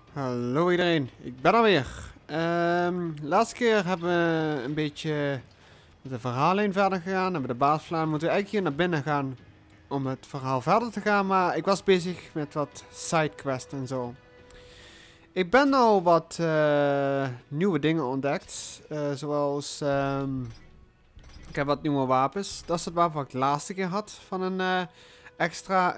Hallo iedereen, ik ben er weer. Laatste keer hebben we een beetje met de verhaallijn verder gegaan. Hebben de baas verslaan. Moeten we eigenlijk hier naar binnen gaan om het verhaal verder te gaan. Maar ik was bezig met wat sidequests en zo. Ik ben al wat nieuwe dingen ontdekt. Zoals, ik heb wat nieuwe wapens. Dat is het wapen wat ik de laatste keer had van een extra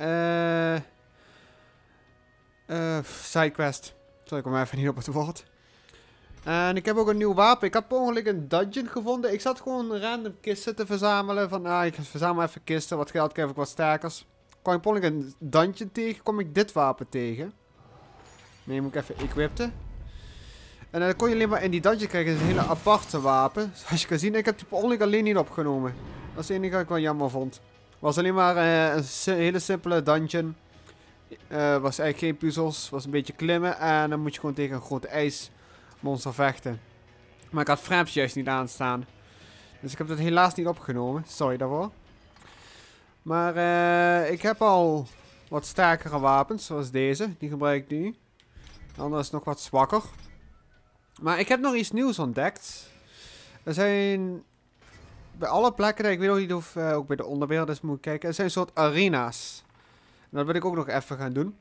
sidequest. Ik kom even niet op het woord. En ik heb ook een nieuw wapen. Ik had per ongeluk een dungeon gevonden. Ik zat gewoon random kisten te verzamelen. Van, ik verzamel even kisten. Wat geld krijg ik wat sterkers. Kwam ik per ongeluk een dungeon tegen. Kom ik dit wapen tegen. Nee, moet ik even equippen. En dan kon je alleen maar in die dungeon krijgen. Het is een hele aparte wapen. Zoals je kan zien, ik heb die per ongeluk alleen niet opgenomen. Dat is het enige wat ik wel jammer vond. Het was alleen maar een hele simpele dungeon. Was eigenlijk geen puzzels. Was een beetje klimmen. En dan moet je gewoon tegen een grote ijsmonster vechten. Maar ik had frames juist niet aanstaan. Dus ik heb dat helaas niet opgenomen. Sorry daarvoor. Maar ik heb al wat sterkere wapens. Zoals deze. Die gebruik ik nu. De andere is nog wat zwakker. Maar ik heb nog iets nieuws ontdekt. Er zijn bij alle plekken. Ik weet ook niet of ook bij de onderwereld is moet ik kijken. Er zijn een soort arena's. Dat wil ik ook nog even gaan doen.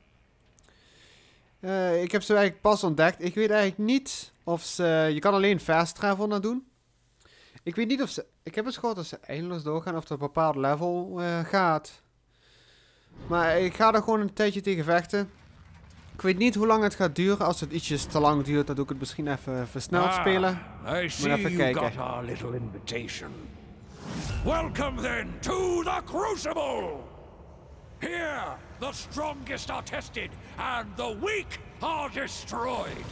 Ik heb ze eigenlijk pas ontdekt. Ik weet eigenlijk niet of ze... Je kan alleen fast travel naar doen. Ik weet niet of ze... Ik heb eens gehoord dat ze eindeloos doorgaan of er een bepaald level gaat. Maar ik ga er gewoon een tijdje tegen vechten. Ik weet niet hoe lang het gaat duren. Als het ietsjes te lang duurt, dan doe ik het misschien even versneld spelen. I see Maar even kijken. you got our little invitation. Welcome then to the Crucible! Here, the strongest are tested, and the weak are destroyed.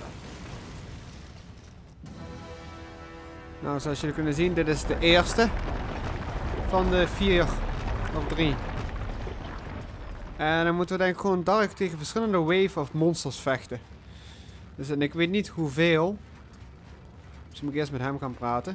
Nou, zoals jullie kunnen zien, dit is de eerste van de 4 of 3. En dan moeten we denk ik gewoon direct tegen verschillende wave of monsters vechten. Dus en ik weet niet hoeveel. Dus moet ik eerst met hem gaan praten.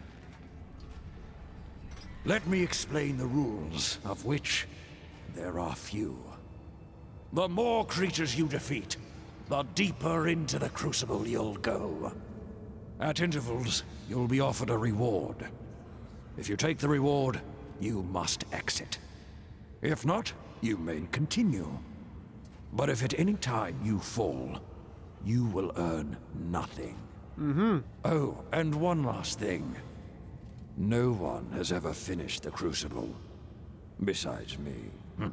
Let me explain the rules, of which there are few. The more creatures you defeat, the deeper into the Crucible you'll go. At intervals, you'll be offered a reward. If you take the reward, you must exit. If not, you may continue. But if at any time you fall, you will earn nothing. Oh, and one last thing. No one has ever finished the Crucible, besides me.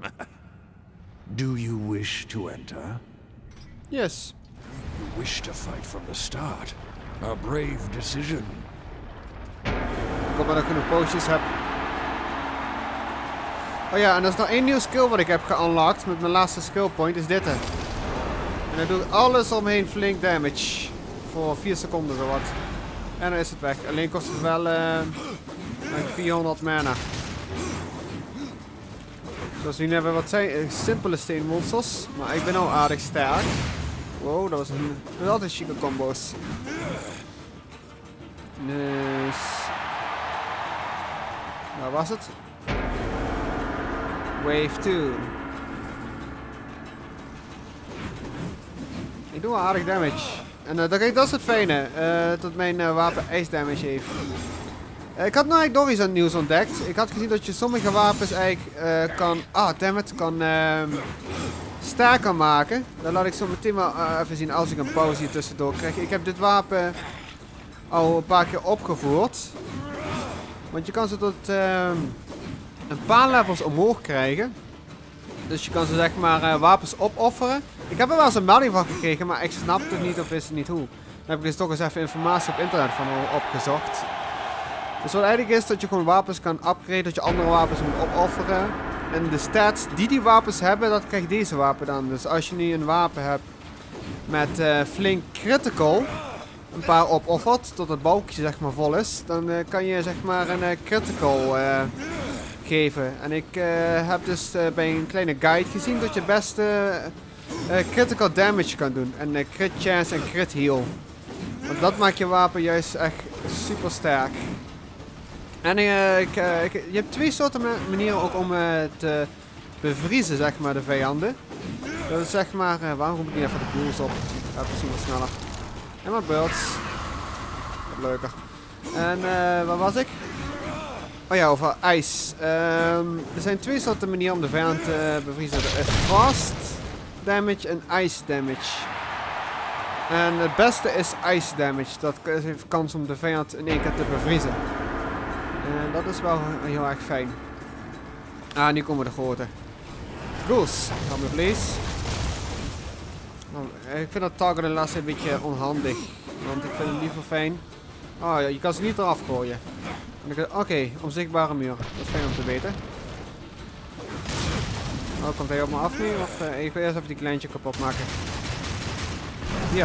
Do you wish to enter? Yes. You wish to fight from the start. A brave decision. Ik hoop dat ik genoeg potions heb. Oh ja, en er is nog één nieuwe skill wat ik heb geunlocked met mijn laatste skill point, is dit. En dan doe ik alles omheen flink damage. Voor 4 seconden zowat. En dan is het weg. Alleen kost het wel 400 mana. Dus nu hebben we wat simpele steenmonsters. Maar ik ben al aardig sterk. Wow, dat was altijd chique combo's. Dus... Waar was het? Wave 2. Ik doe wel aardig damage. En dat is het fijne. Dat mijn wapen ijsdamage heeft. Ik had nou eigenlijk nog iets aan het nieuws ontdekt. Ik had gezien dat je sommige wapens eigenlijk kan sterker maken. Dat laat ik zo meteen maar even zien als ik een pauze hier tussendoor krijg. Ik heb dit wapen al een paar keer opgevoerd. Want je kan ze tot een paar levels omhoog krijgen. Dus je kan ze zeg maar wapens opofferen. Ik heb er wel eens een melding van gekregen, maar ik snap het niet of wist het niet hoe. Dan heb ik dus toch eens even informatie op internet van opgezocht. Dus wat eigenlijk is dat je gewoon wapens kan upgraden, dat je andere wapens moet opofferen. En de stats die wapens hebben, dat krijgt deze wapen dan. Dus als je nu een wapen hebt met flink critical, een paar opoffert, tot het balkje zeg maar vol is, dan kan je zeg maar een critical geven. En ik heb dus bij een kleine guide gezien dat je het beste critical damage kan doen. En crit chance en crit heal. Want dat maakt je wapen juist echt super sterk. En je hebt twee soorten manieren ook om te bevriezen zeg maar de vijanden. Dat is zeg maar, waarom roep ik niet even de pools op? Gaat misschien wat sneller. En mijn birds. Wat leuker. En waar was ik? Oh ja, over ijs. Er zijn twee soorten manieren om de vijand te bevriezen. Er is frost damage en ice damage. En het beste is ice damage. Dat heeft kans om de vijand in één keer te bevriezen. En dat is wel heel erg fijn. Ah, nu komen de grote. Goose, come me please. Oh, ik vind dat target en last een beetje onhandig. Want ik vind het liever fijn. Oh ja, je kan ze niet eraf gooien. Oké, onzichtbare muur. Dat is fijn om te weten. Oh, komt hij op me af nu? Of ik wil eerst even die kleintje kapot maken. Ja.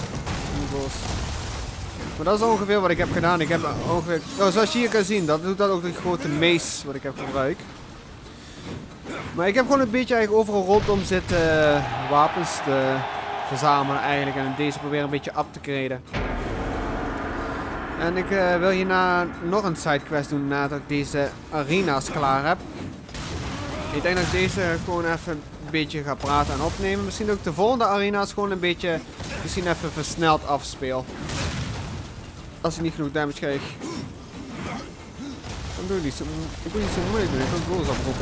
Maar dat is ongeveer wat ik heb gedaan. Ik heb ongeveer... Oh, zoals je hier kan zien, dat doet dat ook de grote mace wat ik heb gebruikt. Maar ik heb gewoon een beetje eigenlijk overal rondom zitten wapens te verzamelen eigenlijk. En deze proberen een beetje up te graden. En ik wil hierna nog een sidequest doen nadat ik deze arena's klaar heb. Ik denk dat ik deze gewoon even een beetje ga praten en opnemen. Misschien ook de volgende arena's gewoon een beetje misschien even versneld afspeel. Als ik niet genoeg damage krijg. Dan doe ik niet zo, moeilijk doen. Ik kan goals oproepen.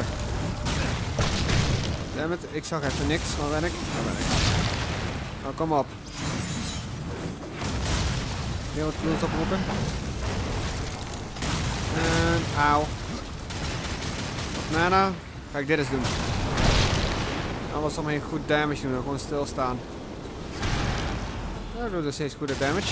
Dammit, ik zag even niks. Waar ben ik? Daar ben ik. Nou, kom op. Weer wat goals oproepen. En auw. Mana. Ga ik dit eens doen. Alles omheen goed damage doen. Gewoon stilstaan. Dat doet dus steeds goede damage.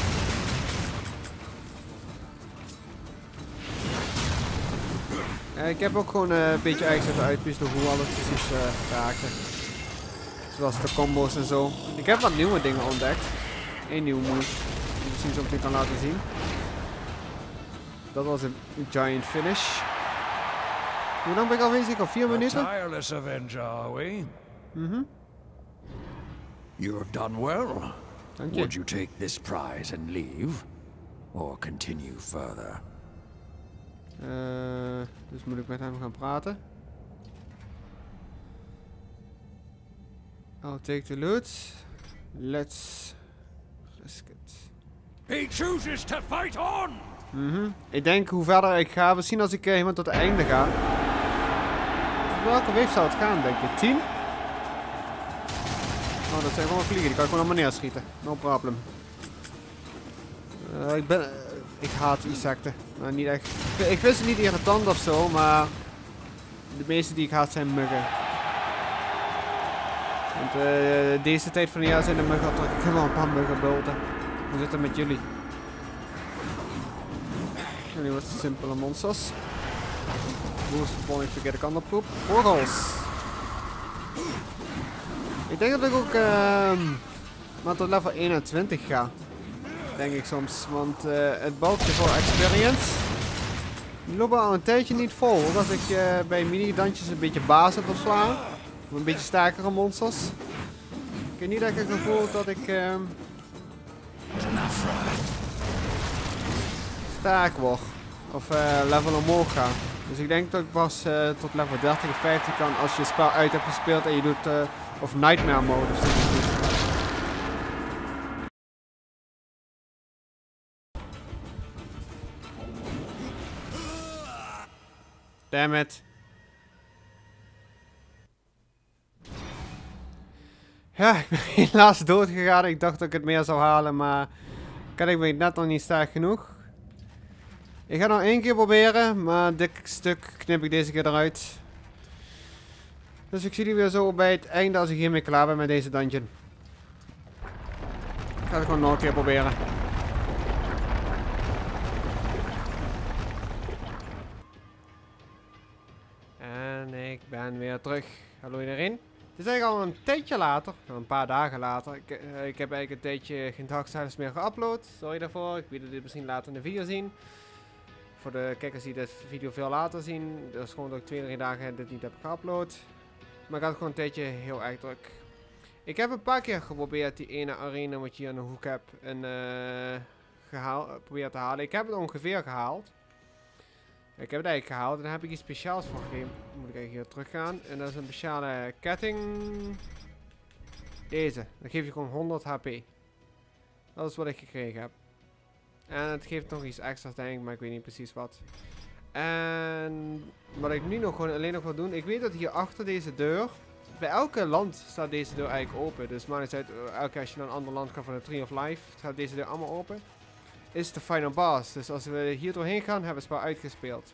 Ik heb ook gewoon een beetje eigenlijk zitten uitpuzzelen hoe alles precies raakte. Zoals de combo's en zo. Ik heb wat nieuwe dingen ontdekt. Eén nieuwe move die ik misschien zo meteen kan laten zien. Dat was een giant finish. Hoe lang ben ik al bezig? Al 4 minuten? A tireless avenger, are we? You have done well. Dank je. Would you take this prize and leave? Or continue further? Dus moet ik met hem gaan praten. I'll take the loot. Let's risk it. He chooses to fight on! Ik denk hoe verder ik ga, misschien als ik helemaal tot het einde ga. Welke wave zou het gaan, denk je? 10? Oh, dat zijn gewoon vliegen, die kan ik gewoon allemaal neerschieten. No problem. Ik haat insecten. Maar niet echt. Ik vind ze niet irritant of zo, maar de meeste die ik haat zijn muggen. Want deze tijd van het jaar zijn de muggen toch. Ik heb wel een paar muggenbulten. Hoe zit het met jullie? Jullie wat simpele monsters. Boost falling forget ik ander poep. Vogels. Ik denk dat ik ook maar tot level 21 ga. Denk ik soms, want het balkje voor experience loopt al een tijdje niet vol. Ook als ik bij mini-dantjes een beetje baas heb verslaan. Of een beetje sterkere monsters. Ik heb niet echt het gevoel dat ik sterk word. Of level omhoog ga. Dus ik denk dat ik pas tot level 30 of 50 kan als je het spel uit hebt gespeeld en je doet of Nightmare mode of zo. Damn it. Ja, ik ben helaas dood gegaan. Ik dacht dat ik het meer zou halen, maar ik ben net nog niet sterk genoeg. Ik ga nog 1 keer proberen, maar dit stuk knip ik deze keer eruit. Dus ik zie jullie weer zo bij het einde als ik hiermee klaar ben met deze dungeon. Ik ga het gewoon nog een keer proberen. En ik ben weer terug. Hallo iedereen. Het is eigenlijk al een tijdje later, een paar dagen later. Ik heb eigenlijk een tijdje geen dagcijfers meer geüpload. Sorry daarvoor, ik wil dit misschien later in de video zien. Voor de kijkers die de video veel later zien. Dat is gewoon dat ik 2-3 dagen dit niet heb geüpload. Maar ik had gewoon een tijdje heel erg druk. Ik heb een paar keer geprobeerd die ene arena wat je hier aan de hoek hebt geprobeerd te halen. Ik heb het ongeveer gehaald. Ik heb het eigenlijk gehaald en daar heb ik iets speciaals voor gegeven. Dan moet ik eigenlijk hier terug gaan. En dat is een speciale ketting Deze. Dan geef je gewoon 100 HP. Dat is wat ik gekregen heb. En het geeft nog iets extra's denk ik, maar ik weet niet precies wat. En wat ik nu nog gewoon alleen nog wil doen. Ik weet dat hier achter deze deur. Bij elke land staat deze deur eigenlijk open. Dus maar uit elke keer als je naar een ander land gaat van de Tree of Life. Staat deze deur allemaal open. Is de final boss. Dus als we hier doorheen gaan hebben we het spel uitgespeeld.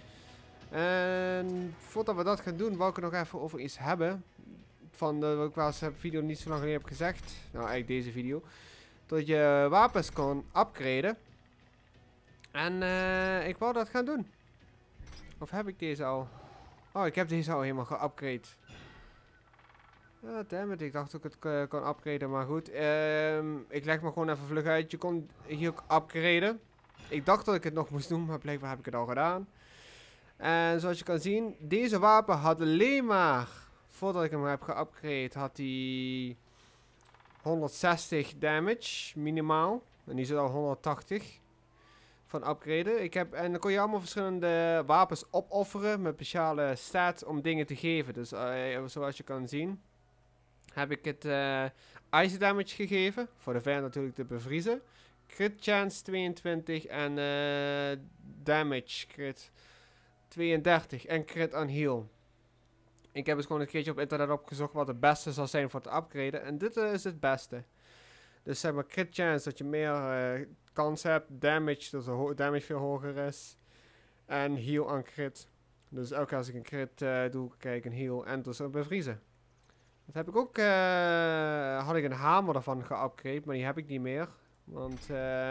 En voordat we dat gaan doen wou ik het nog even over iets hebben. Van wat ik wel eens video niet zo lang geleden heb gezegd. Nou eigenlijk deze video. Dat je wapens kon upgraden. En ik wou dat gaan doen. Of heb ik deze al? Oh, ik heb deze al helemaal geupgrade. Ja, dammit, ik dacht dat ik het kon upgraden, maar goed. Ik leg me gewoon even vlug uit. Je kon hier ook upgraden. Ik dacht dat ik het nog moest doen, maar blijkbaar heb ik het al gedaan. En zoals je kan zien, deze wapen had alleen maar, voordat ik hem heb geupgrade, had hij 160 damage, minimaal. En nu zit al 180 van upgraden. En dan kon je allemaal verschillende wapens opofferen met speciale stats om dingen te geven. Dus zoals je kan zien, heb ik het ice damage gegeven. Voor de vijand natuurlijk te bevriezen. Crit chance 22 en damage crit 32 en crit on heal. Ik heb eens gewoon een keertje op internet opgezocht wat het beste zal zijn voor het upgraden. En dit is het beste. Dus zeg maar crit chance dat je meer kans hebt. Damage, dat de damage veel hoger is. En heal on crit. Dus elke keer als ik een crit doe, krijg ik een heal en dus een bevriezen. Dat heb ik ook, had ik een hamer ervan geupgrade, maar die heb ik niet meer. Want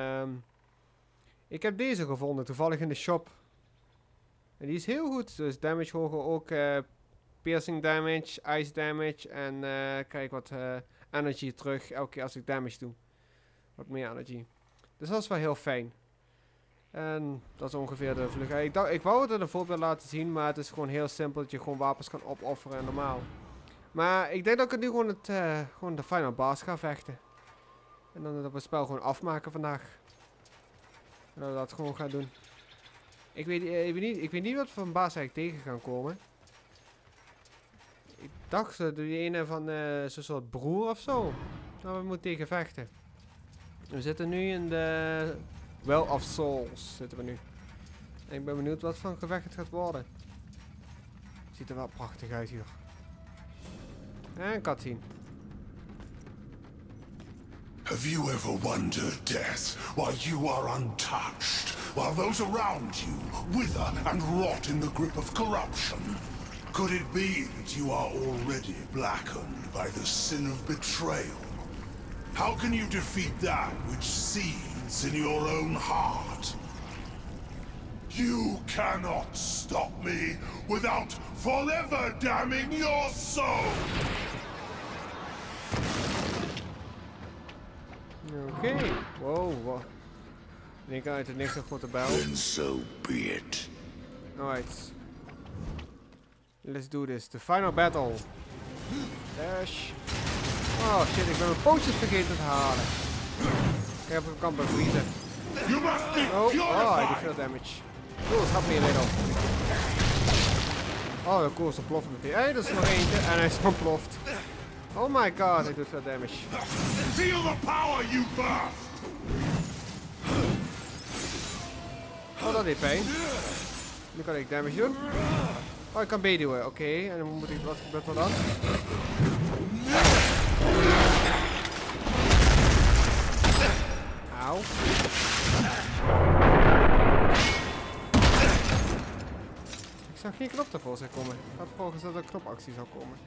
ik heb deze gevonden, toevallig in de shop. En die is heel goed, dus damage hoger ook, piercing damage, ice damage en krijg wat energy terug elke keer als ik damage doe. Wat meer energy. Dus dat is wel heel fijn. En dat is ongeveer de vlugheid. Ik wou het in een voorbeeld laten zien, maar het is gewoon heel simpel dat je gewoon wapens kan opofferen en normaal. Maar ik denk dat ik het nu gewoon de final boss ga vechten. En dan dat we het spel gewoon afmaken vandaag. En dat we dat gewoon gaan doen. Ik weet niet wat voor een baas eigenlijk tegen gaan komen. Ik dacht dat die ene van zo'n soort broer of zo. Nou, we moeten tegen vechten. We zitten nu in de Well of Souls. Zitten we nu. En ik ben benieuwd wat voor een gevecht het gaat worden. Ziet er wel prachtig uit hier. En cutscene. Have you ever wondered, Death, why you are untouched, while those around you wither and rot in the grip of corruption? Could it be that you are already blackened by the sin of betrayal? How can you defeat that which seethes in your own heart? You cannot stop me without forever damning your soul! Oké. Wow. Ik denk uit het niks een grote bijl. Then so be it. Alright. Let's do this. The final battle. Dash. Oh shit, ik ben mijn pootjes vergeten te halen. Ik heb een kan bevriezen. Hij doet veel damage. Cool, schat meer little. Oh, cool, ze ploft meteen. Hé, dat is nog eentje en hij is ontploft. Oh my god, hij doet veel damage. Feel the power you birthed! Oh, dat deed pijn. Nu kan ik damage doen. Oh, ik kan B doen. Oké, en dan moet ik, wat gebeurt er dan? Auw. Ik zag geen knop ervoor zijn komen. Ik had volgens dat er een knopactie zou komen.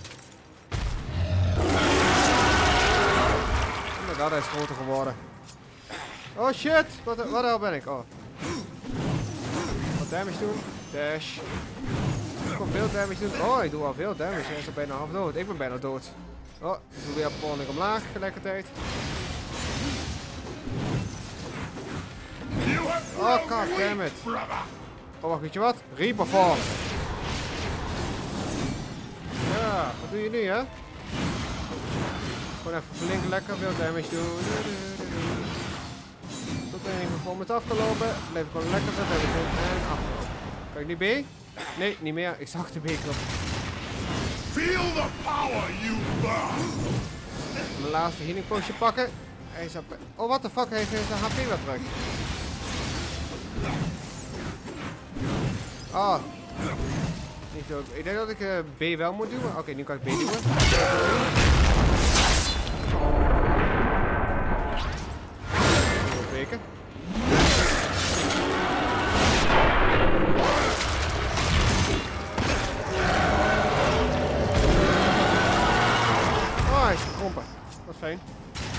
Oh my god, hij is groter geworden. Oh shit, wat de hel ben ik? Oh. Wat damage doen. Dash. Ik kan veel damage doen. Oh, ik doe al veel damage. Hij is al bijna half dood. Ik ben bijna dood. Oh, ik doe weer pornik omlaag tegelijkertijd. Oh, god damn it. Oh, wacht, weet je wat? Reaper Form. Ja, wat doe je nu, hè? Gewoon even flink lekker veel damage doen. Tot de enige vorm is afgelopen. Blijf ik gewoon lekker veel damage doen. En afgelopen. Kan ik nu B? Nee, niet meer. Ik zag de B-knop. Feel the power you burn! Even mijn laatste healing potion pakken. Hij is op... Oh, what the fuck, hij heeft zijn HP weer terug. Oh. Niet zo. Ik denk dat ik B wel moet doen. Oké, nu kan ik B doen. Weken. Oh, hij is gekrompen. Dat is fijn.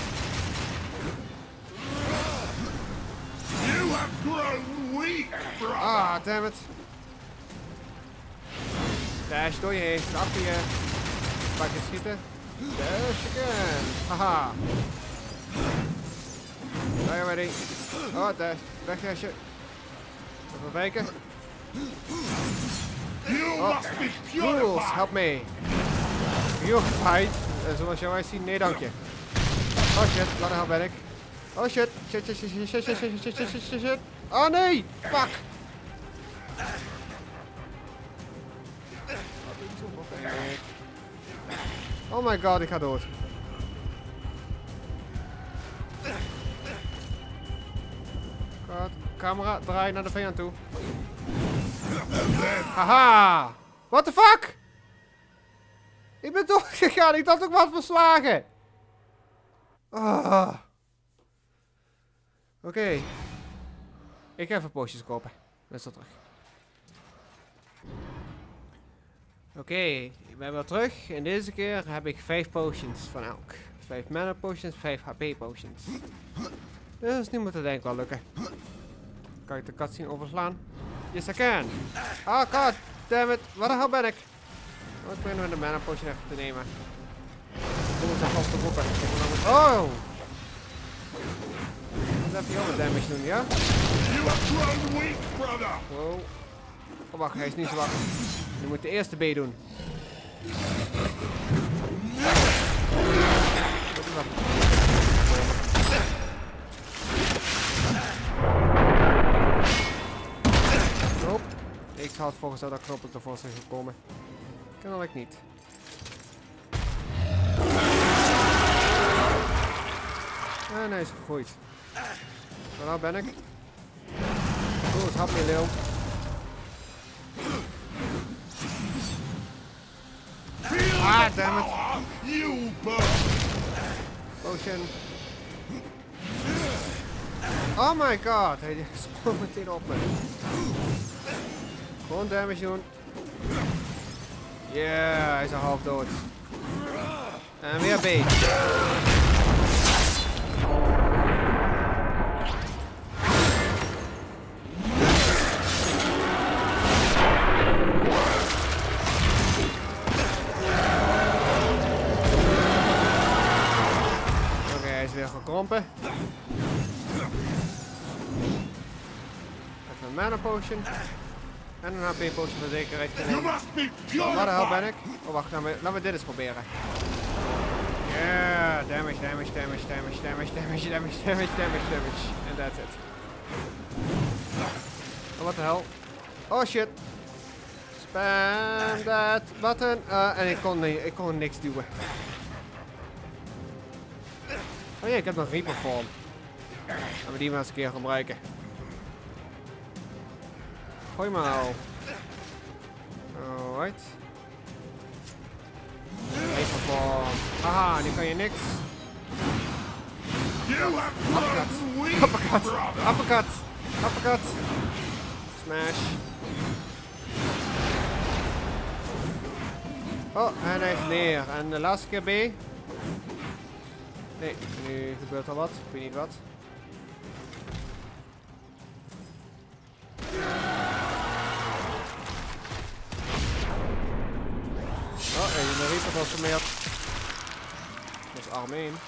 You have grown weak, brother. Ah, damn it. Dash door je heen, achter je. Pak je schieten. Dash again. Haha. Are you ready? Oh, dash. Wegdasje. Even wijken. You Oh, must be rules, purified. help me. Purified. Zoals jou ziet, nee dank je. Oh shit, waar de hel ben ik? Oh shit. Shit, shit, shit, shit, shit, shit, shit, shit, shit, shit, shit. Oh nee! Fuck! Oh my god, ik ga dood. God, camera, draai naar de vijand toe. Haha! What the fuck? Ik ben doorgegaan, ik dacht ook wat verslagen. Ah. Oké. Ik ga even potions kopen. Dat is dat terug. Oké, ik ben weer terug. En deze keer heb ik 5 potions van elk. 5 mana potions, 5 HP potions. Dus nu moet het denk ik wel lukken. Kan ik de cutscene overslaan? Yes, I can. Oh god, damn it. Waar de hel ben ik? Oh, ik ben met de mana potion even te nemen. Kom eens even op te roepen. Oh! Wat even heel wat damage doen, ja? You have grown weak, brother. Wow. Oh, wacht, hij is niet zwak. Je moet de eerste B doen. Nope. Ik had volgens dat knoppen tevoorschijn gekomen. Kennelijk niet. En hij is gegooid. Waar ben ik? Goed, hap je leeuw. Ah, damn it. You burn. Potion. Oh my god, hij sprong meteen op me. Gewoon damage doen. Yeah, hij is al half dood. En weer B. Weer gekrompen. Even een mana potion. En een HP potion voor zekerheid You genomen. must be Waar de hel ben purified. ik? Oh wacht, laten we dit eens proberen. Yeah, damage, damage, damage, damage, damage, damage, damage, damage, damage, damage. And that's it. Oh, wat de hel? Oh shit. Spam that button. En ik kon niks duwen. Oh ja, ik heb nog Reaper vorm. Gaan we die maar eens een keer gebruiken. Gooi maar nou. Alright. Reaper vorm. Haha, nu kan je niks. You have grown weak, Uppercut. brother. Uppercut. Uppercut. Smash. Oh, en hij is neer. En de laatste keer B. Nee, nu gebeurt er wat. Ik weet niet wat. Oh, en de Reaper was vermeerd. Dat is arm 1.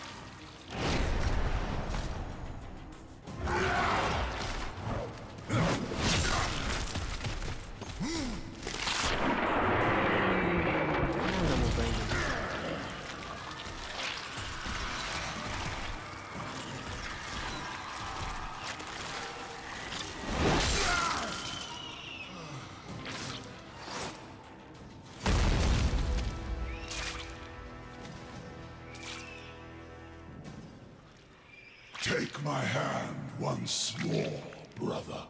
Take my hand once more, brother.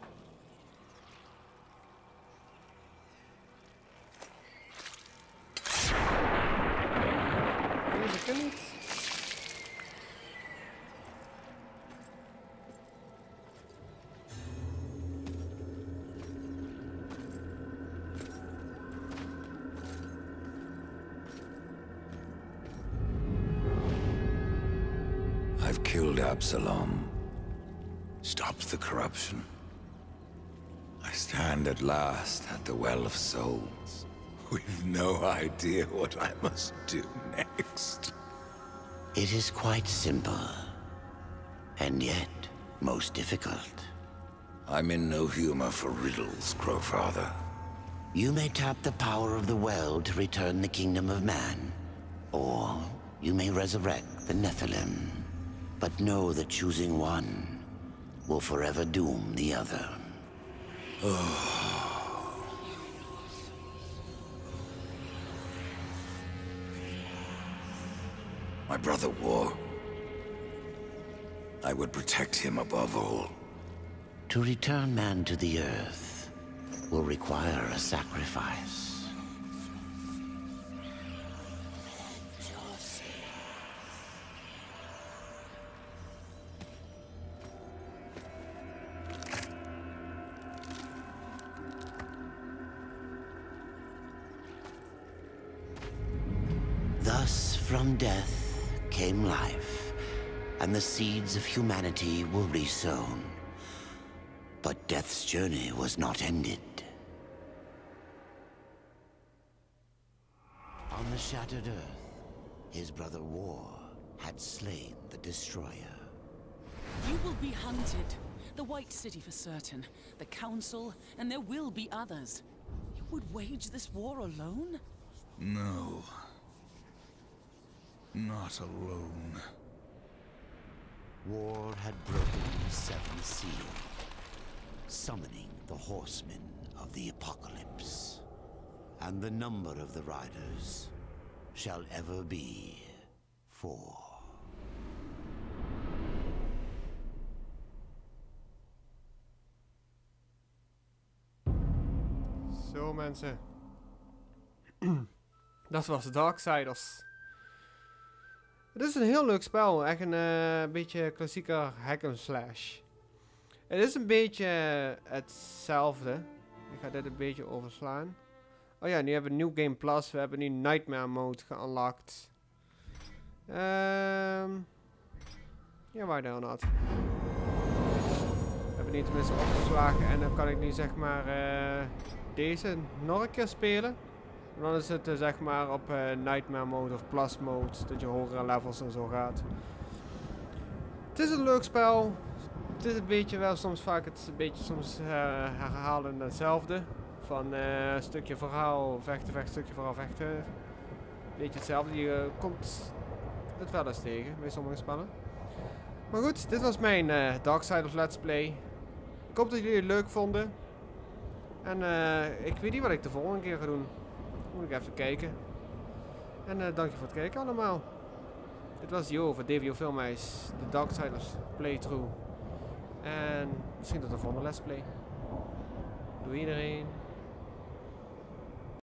Deze kan niet. I've killed Absalom, stopped the corruption. I stand at last at the Well of Souls, with no idea what I must do next. It is quite simple, and yet most difficult. I'm in no humor for riddles, Crowfather. You may tap the power of the well to return the kingdom of man, or you may resurrect the Nephilim. But know that choosing one will forever doom the other. My brother War. I would protect him above all. To return man to the earth will require a sacrifice. Thus, from death came life, and the seeds of humanity were resown. But death's journey was not ended. On the shattered earth, his brother War had slain the Destroyer. You will be hunted. The White City for certain. The Council, and there will be others. You would wage this war alone? No. Not alone. War had broken the seventh seal, summoning the horsemen of the apocalypse. And the number of the riders shall ever be 4. Zo mensen. Dat was Darksiders. Het is een heel leuk spel. Echt een beetje klassieker hack and slash. Het is een beetje hetzelfde. Ik ga dit een beetje overslaan. Oh ja, nu hebben we New Game Plus. We hebben nu Nightmare Mode geunlocked. Ja, waar dan had. We hebben nu tenminste opgeslagen. En dan kan ik nu zeg maar deze nog een keer spelen. En dan is het zeg maar op Nightmare Mode of Plus Mode. Dat je hogere levels en zo gaat. Het is een leuk spel. Het is een beetje wel soms vaak het een beetje soms herhalen hetzelfde. Van stukje verhaal, vechten, stukje verhaal, vechten. Beetje hetzelfde. Je komt het wel eens tegen bij sommige spellen. Maar goed, dit was mijn Darksiders Let's Play. Ik hoop dat jullie het leuk vonden. En ik weet niet wat ik de volgende keer ga doen. Moet ik even kijken. En dank je voor het kijken allemaal. Dit was Jo van DVO Filmhuis. De Darksiders playthrough. En misschien tot de volgende Let's Play. Doei iedereen.